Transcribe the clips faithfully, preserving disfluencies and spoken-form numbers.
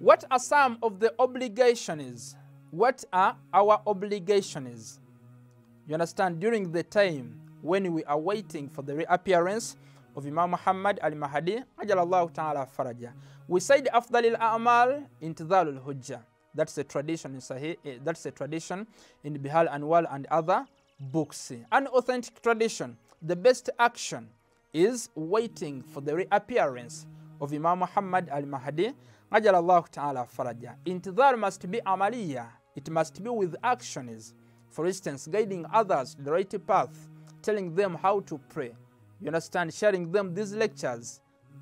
What are some of the obligations? What are our obligations? You understand, during the time when we are waiting for the reappearance of Imam Muhammad al-Mahdi, ajalallahu ta'ala faraja. We said afdalil a'mal intidhalul hujjah. That's a tradition in Sahih, that's a tradition in Bihal Anwal and other books. An authentic tradition. The best action is waiting for the reappearance of Imam Muhammad al-Mahdi, ajalallahu ta'ala faraja. Intidhal must be amaliya. It must be with actions. For instance, guiding others to the right path, telling them how to pray. You understand? Sharing them these lectures.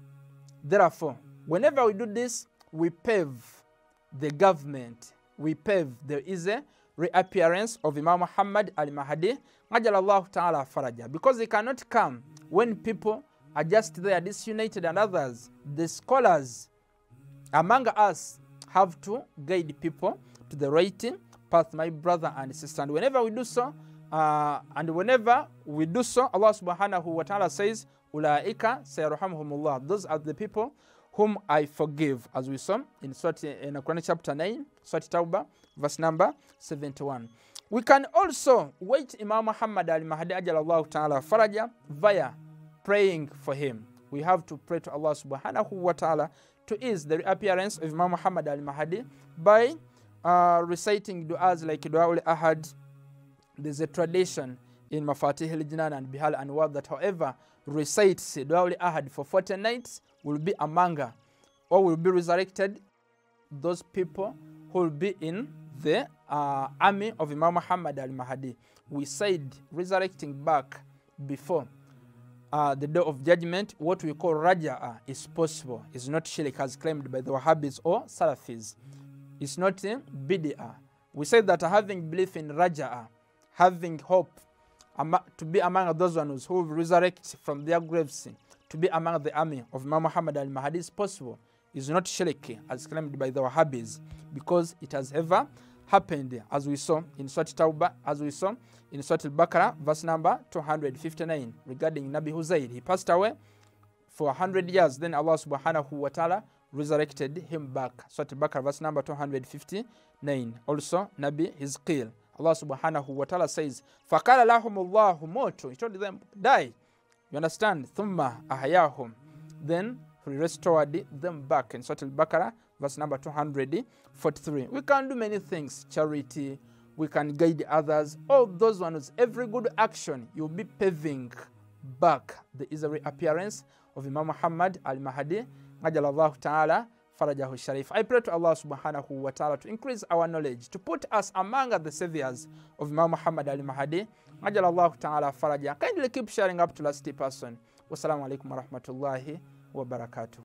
Therefore, whenever we do this, we pave the government. We pave there is a reappearance of Imam Muhammad al-Mahdi, ajalallahu ta'ala faraja. Because he cannot come when people are just there, disunited and others. The scholars among us have to guide people to the right path, my brother and sister. And whenever we do so, uh, and whenever we do so, Allah subhanahu wa ta'ala says, Ulaika sayarhamhumullah. Those are the people whom I forgive, as we saw in Surah, in Quran chapter nine, Surah Tawbah, verse number seventy-one. We can also wait Imam Muhammad al-Mahdi ajalallahu ta'ala faraja via praying for him. We have to pray to Allah subhanahu wa ta'ala to ease the reappearance of Imam Muhammad al-Mahdi by uh, reciting du'as like Du'a al-Ahad. There's a tradition in Mafatih al-Jinan and Bihal Anwar that however recites Du'a al-Ahad for forty nights will be among or will be resurrected those people who will be in the uh, army of Imam Muhammad al-Mahdi. We said resurrecting back before uh, the day of judgment, what we call Raja'a is possible. It's not shirk as claimed by the Wahhabis or Salafis. It's not uh, bid'ah. We said that having belief in Raja'a, having hope to be among those ones who will resurrect from their graves, to be among the army of Imam Muhammad al-Mahdi is possible. Is not shirk as claimed by the Wahhabis, because it has ever happened, as we saw in Surah Tawbah, as we saw in Surah Al-Baqarah, verse number two hundred fifty-nine, regarding Nabi Huzayd. He passed away for one hundred years, then Allah subhanahu wa ta'ala resurrected him back. Surah Al-Baqarah, verse number two hundred fifty-nine. Also, Nabi Hizqil, Allah subhanahu wa ta'ala says, فَقَالَ لَهُمُ اللَّهُ مُوتُوا. He told them, die. You understand? ثُمَّ أَحْيَاهُمْ. Then he restored them back in Surah Al-Baqarah, verse number two hundred forty-three. We can do many things. Charity, we can guide others. All those ones, every good action, you'll be paving back the Israeli appearance of Imam Muhammad al-Mahdi, ajalallahu ta'ala farajahu sharif. I pray to Allah subhanahu wa ta'ala to increase our knowledge, to put us among the saviors of Imam Muhammad al-Mahdi, ajalallahu ta'ala faraja. Kindly keep sharing up to last person. Wassalamu alaikum wa rahmatullahi wa barakatuh.